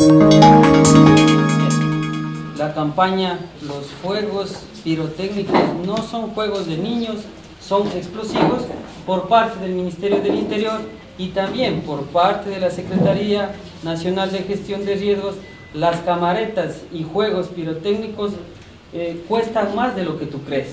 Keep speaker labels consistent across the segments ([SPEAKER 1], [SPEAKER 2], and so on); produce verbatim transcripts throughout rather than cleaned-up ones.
[SPEAKER 1] La campaña Los Fuegos Pirotécnicos no son juegos de niños, son explosivos, por parte del Ministerio del Interior y también por parte de la Secretaría Nacional de Gestión de Riesgos. Las camaretas y juegos pirotécnicos eh, cuestan más de lo que tú crees.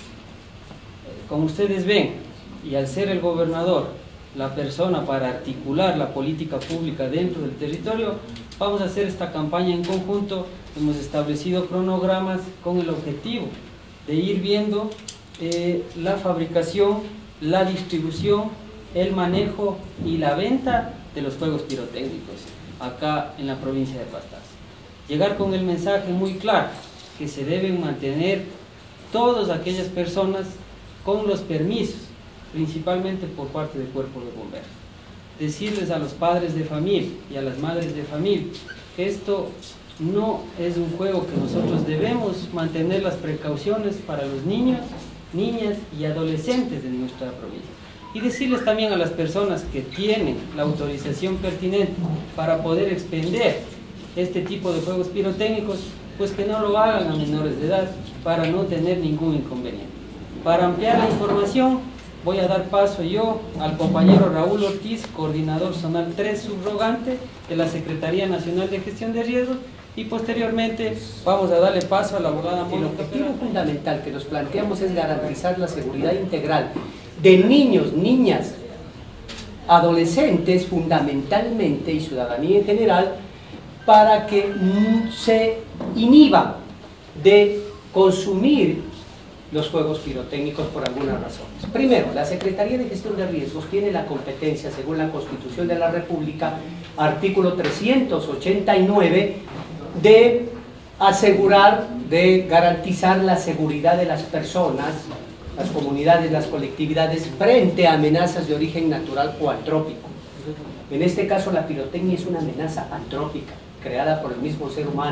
[SPEAKER 1] Como ustedes ven, y al ser el gobernador la persona para articular la política pública dentro del territorio, vamos a hacer esta campaña en conjunto. Hemos establecido cronogramas con el objetivo de ir viendo eh, la fabricación, la distribución, el manejo y la venta de los juegos pirotécnicos acá en la provincia de Pastaza. Llegar con el mensaje muy claro que se deben mantener todas aquellas personas con los permisos, principalmente por parte del cuerpo de bomberos. Decirles a los padres de familia y a las madres de familia que esto no es un juego, que nosotros debemos mantener las precauciones para los niños, niñas y adolescentes de nuestra provincia. Y decirles también a las personas que tienen la autorización pertinente para poder expender este tipo de juegos pirotécnicos, pues que no lo hagan a menores de edad para no tener ningún inconveniente. Para ampliar la información, voy a dar paso yo al compañero Raúl Ortiz, coordinador zonal tres subrogante de la Secretaría Nacional de Gestión de Riesgos, y posteriormente vamos a darle paso a la abogada Mónica.
[SPEAKER 2] El objetivo fundamental que nos planteamos es garantizar la seguridad integral de niños, niñas, adolescentes fundamentalmente y ciudadanía en general, para que se inhiba de consumir los juegos pirotécnicos por algunas razones. Primero, la Secretaría de Gestión de Riesgos tiene la competencia, según la Constitución de la República, artículo trescientos ochenta y nueve, de asegurar, de garantizar la seguridad de las personas, las comunidades, las colectividades, frente a amenazas de origen natural o antrópico. En este caso, la pirotecnia es una amenaza antrópica, creada por el mismo ser humano.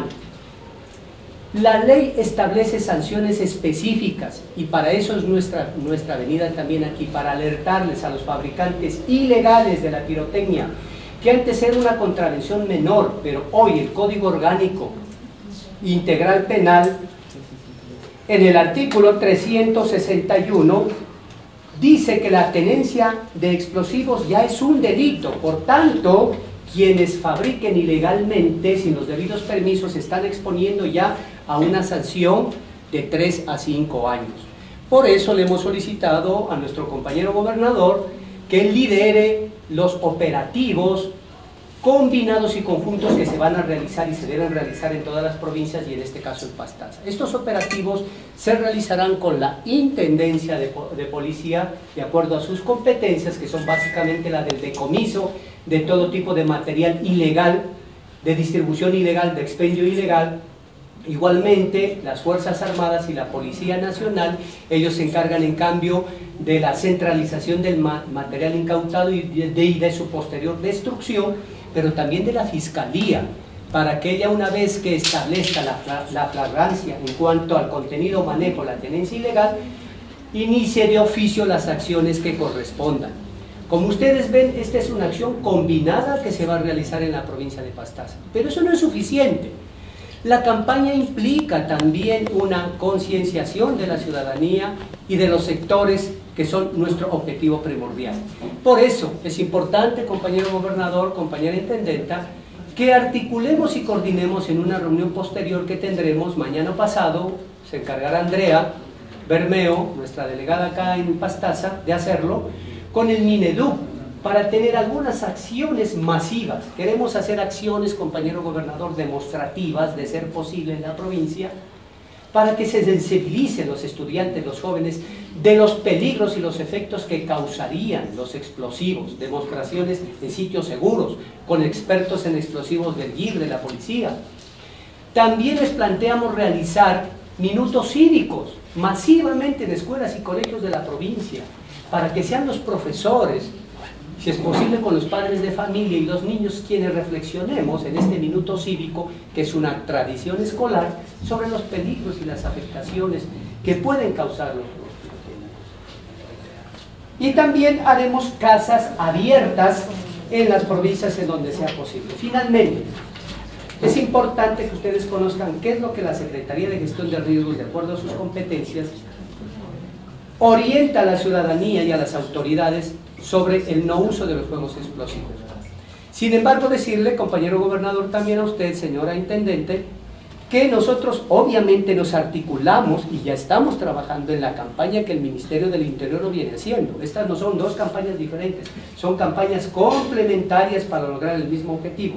[SPEAKER 2] La ley establece sanciones específicas, y para eso es nuestra, nuestra venida también aquí, para alertarles a los fabricantes ilegales de la pirotecnia, que antes era una contravención menor, pero hoy el Código Orgánico Integral Penal, en el artículo trescientos sesenta y uno, dice que la tenencia de explosivos ya es un delito. Por tanto, quienes fabriquen ilegalmente, sin los debidos permisos, se están exponiendo ya a una sanción de tres a cinco años. Por eso le hemos solicitado a nuestro compañero gobernador que lidere los operativos combinados y conjuntos que se van a realizar y se deben realizar en todas las provincias, y en este caso en Pastaza. Estos operativos se realizarán con la Intendencia de, de Policía, de acuerdo a sus competencias, que son básicamente la del decomiso de todo tipo de material ilegal, de distribución ilegal, de expendio ilegal. Igualmente, las Fuerzas Armadas y la Policía Nacional, ellos se encargan en cambio de la centralización del ma material incautado y de, de, de su posterior destrucción, pero también de la Fiscalía, para que ella, una vez que establezca la, la flagrancia en cuanto al contenido, manejo, la tenencia ilegal, inicie de oficio las acciones que correspondan. Como ustedes ven, esta es una acción combinada que se va a realizar en la provincia de Pastaza, pero eso no es suficiente. La campaña implica también una concienciación de la ciudadanía y de los sectores que son nuestro objetivo primordial. Por eso es importante, compañero gobernador, compañera intendenta, que articulemos y coordinemos en una reunión posterior que tendremos mañana pasado. Se encargará Andrea Bermeo, nuestra delegada acá en Pastaza, de hacerlo, con el Mineduc, para tener algunas acciones masivas. Queremos hacer acciones, compañero gobernador, demostrativas, de ser posible en la provincia, para que se sensibilicen los estudiantes, los jóvenes, de los peligros y los efectos que causarían los explosivos, demostraciones en sitios seguros, con expertos en explosivos del G I R, de la policía. También les planteamos realizar minutos cívicos, masivamente en escuelas y colegios de la provincia, para que sean los profesores, si es posible con los padres de familia y los niños, quienes reflexionemos en este minuto cívico, que es una tradición escolar, sobre los peligros y las afectaciones que pueden causar los juegos pirotécnicos. Y también haremos casas abiertas en las provincias en donde sea posible. Finalmente, importante que ustedes conozcan qué es lo que la Secretaría de Gestión de Riesgos, de acuerdo a sus competencias, orienta a la ciudadanía y a las autoridades sobre el no uso de los juegos explosivos. Sin embargo, decirle, compañero gobernador, también a usted, señora intendente, que nosotros obviamente nos articulamos y ya estamos trabajando en la campaña que el Ministerio del Interior lo viene haciendo. Estas no son dos campañas diferentes, son campañas complementarias para lograr el mismo objetivo.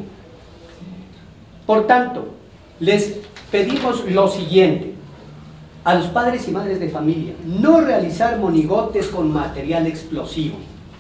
[SPEAKER 2] Por tanto, les pedimos lo siguiente a los padres y madres de familia: no realizar monigotes con material explosivo,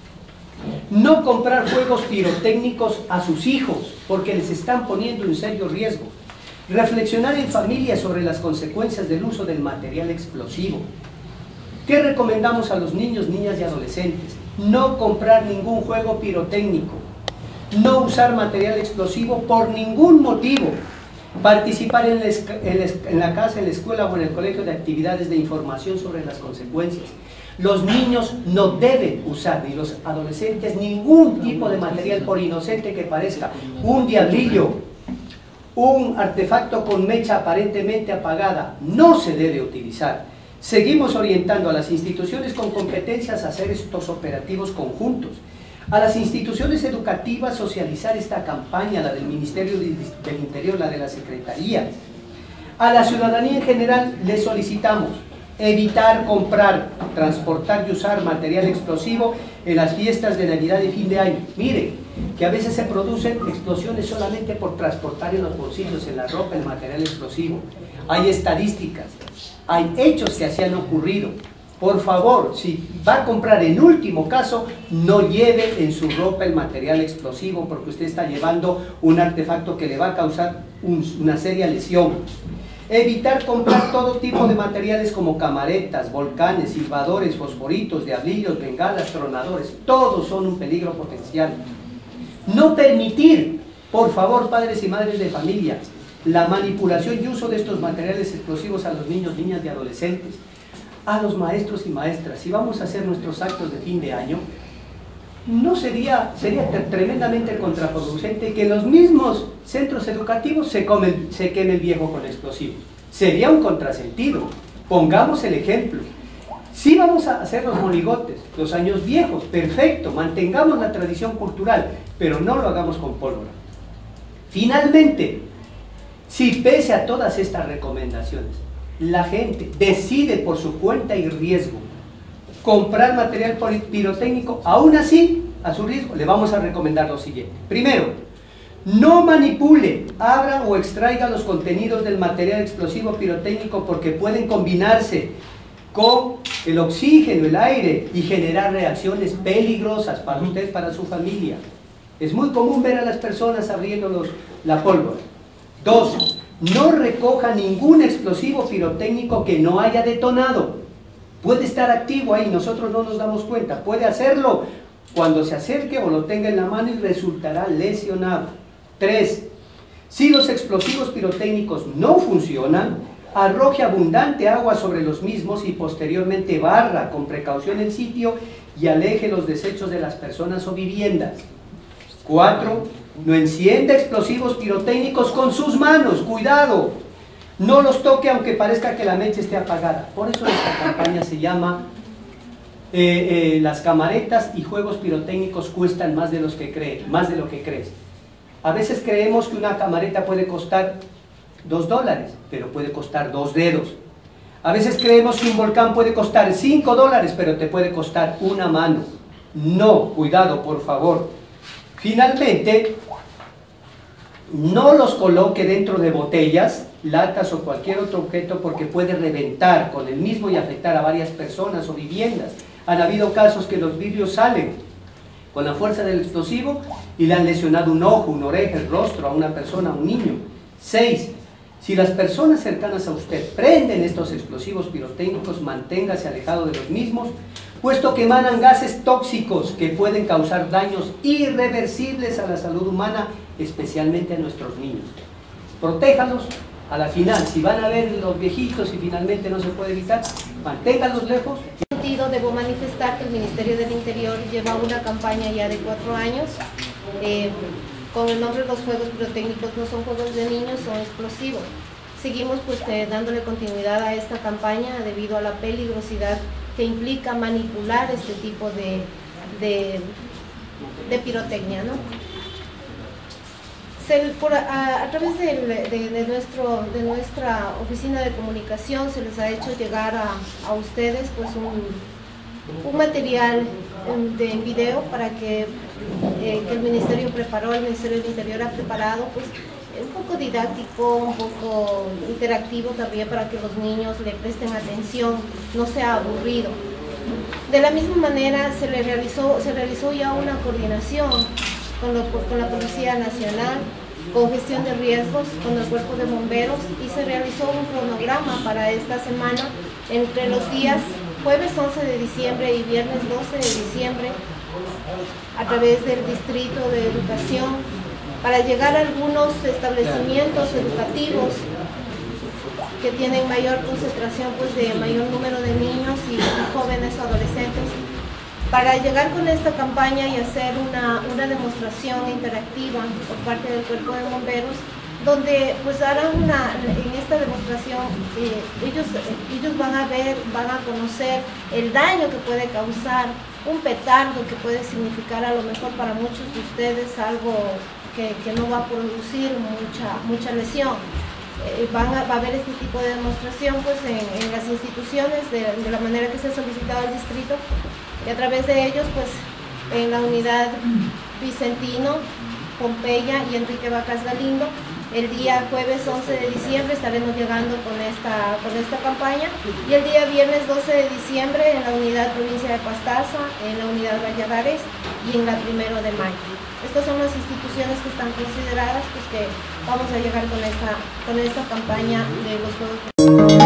[SPEAKER 2] no comprar juegos pirotécnicos a sus hijos porque les están poniendo en serio riesgo, reflexionar en familia sobre las consecuencias del uso del material explosivo. ¿Qué recomendamos a los niños, niñas y adolescentes? No comprar ningún juego pirotécnico, no usar material explosivo por ningún motivo, participar en la, en la casa, en la escuela o en el colegio de actividades de información sobre las consecuencias. Los niños no deben usar, ni los adolescentes, ningún tipo de material, por inocente que parezca, un diablillo, un artefacto con mecha aparentemente apagada, no se debe utilizar. Seguimos orientando a las instituciones con competencias a hacer estos operativos conjuntos, a las instituciones educativas socializar esta campaña, la del Ministerio del Interior, la de la Secretaría. A la ciudadanía en general le solicitamos evitar comprar, transportar y usar material explosivo en las fiestas de Navidad y fin de año. Miren, que a veces se producen explosiones solamente por transportar en los bolsillos, en la ropa, el material explosivo. Hay estadísticas, hay hechos que así han ocurrido. Por favor, si va a comprar en último caso, no lleve en su ropa el material explosivo, porque usted está llevando un artefacto que le va a causar un, una seria lesión. Evitar comprar todo tipo de materiales como camaretas, volcanes, silbadores, fosforitos, diablillos, bengalas, tronadores. Todos son un peligro potencial. No permitir, por favor, padres y madres de familia, la manipulación y uso de estos materiales explosivos a los niños, niñas y adolescentes. A los maestros y maestras, si vamos a hacer nuestros actos de fin de año, no sería, sería tremendamente contraproducente que los mismos centros educativos se, comen, se queme el viejo con explosivos. Sería un contrasentido. Pongamos el ejemplo. Si vamos a hacer los monigotes, los años viejos, perfecto, mantengamos la tradición cultural, pero no lo hagamos con pólvora. Finalmente, si pese a todas estas recomendaciones, la gente decide por su cuenta y riesgo comprar material pirotécnico, aún así, a su riesgo, le vamos a recomendar lo siguiente. Primero, no manipule, abra o extraiga los contenidos del material explosivo pirotécnico porque pueden combinarse con el oxígeno, el aire y generar reacciones peligrosas para usted, para su familia. Es muy común ver a las personas abriendo los, la pólvora. Dos, no recoja ningún explosivo pirotécnico que no haya detonado. Puede estar activo ahí, nosotros no nos damos cuenta. Puede hacerlo cuando se acerque o lo tenga en la mano y resultará lesionado. Tres, si los explosivos pirotécnicos no funcionan, arroje abundante agua sobre los mismos y posteriormente barra con precaución el sitio y aleje los desechos de las personas o viviendas. Cuatro, no encienda explosivos pirotécnicos con sus manos, cuidado. No los toque aunque parezca que la mecha esté apagada. Por eso esta campaña se llama eh, eh, las camaretas y juegos pirotécnicos cuestan más de, los que cree, más de lo que crees. A veces creemos que una camareta puede costar dos dólares, pero puede costar dos dedos. A veces creemos que un volcán puede costar cinco dólares, pero te puede costar una mano. No, cuidado, por favor. Finalmente, no los coloque dentro de botellas, latas o cualquier otro objeto porque puede reventar con el mismo y afectar a varias personas o viviendas. Han habido casos que los vidrios salen con la fuerza del explosivo y le han lesionado un ojo, una oreja, el rostro a una persona, a un niño. Seis, si las personas cercanas a usted prenden estos explosivos pirotécnicos, manténgase alejado de los mismos, puesto que emanan gases tóxicos que pueden causar daños irreversibles a la salud humana, especialmente a nuestros niños. Protéjalos. A la final, si van a ver los viejitos y finalmente no se puede evitar, manténganlos lejos.
[SPEAKER 3] En ese sentido, debo manifestar que el Ministerio del Interior lleva una campaña ya de cuatro años, eh, con el nombre Los Fuegos Pirotécnicos no son juegos de niños, son explosivos. Seguimos pues eh, dándole continuidad a esta campaña debido a la peligrosidad que implica manipular este tipo de, de, de pirotecnia, ¿no? Se, por, a, a través de, de, de, nuestro, de nuestra oficina de comunicación se les ha hecho llegar a, a ustedes pues un, un material de video para que, eh, que el Ministerio preparó, el Ministerio del Interior ha preparado, pues un poco didáctico, un poco interactivo también para que los niños le presten atención, no sea aburrido. De la misma manera se, le realizó, se realizó ya una coordinación con, lo, con la Policía Nacional, con gestión de riesgos, con el Cuerpo de Bomberos, y se realizó un cronograma para esta semana entre los días jueves once de diciembre y viernes doce de diciembre a través del Distrito de Educación para llegar a algunos establecimientos educativos que tienen mayor concentración pues, de mayor número de niños y jóvenes o adolescentes, para llegar con esta campaña y hacer una, una demostración interactiva por parte del Cuerpo de Bomberos, donde pues harán una, en esta demostración eh, ellos, ellos van a ver, van a conocer el daño que puede causar un petardo, que puede significar a lo mejor para muchos de ustedes algo que, que no va a producir mucha, mucha lesión. Eh, van a, va a haber este tipo de demostración pues, en, en las instituciones de, de la manera que se ha solicitado al distrito, y a través de ellos pues en la unidad Vicentino, Pompeya y Enrique Vacas Galindo. El día jueves once de diciembre estaremos llegando con esta, con esta campaña, y el día viernes doce de diciembre en la unidad Provincia de Pastaza, en la unidad Valladares y en la primero de mayo. Estas son las instituciones que están consideradas, pues que vamos a llegar con esta, con esta campaña de los Juegos.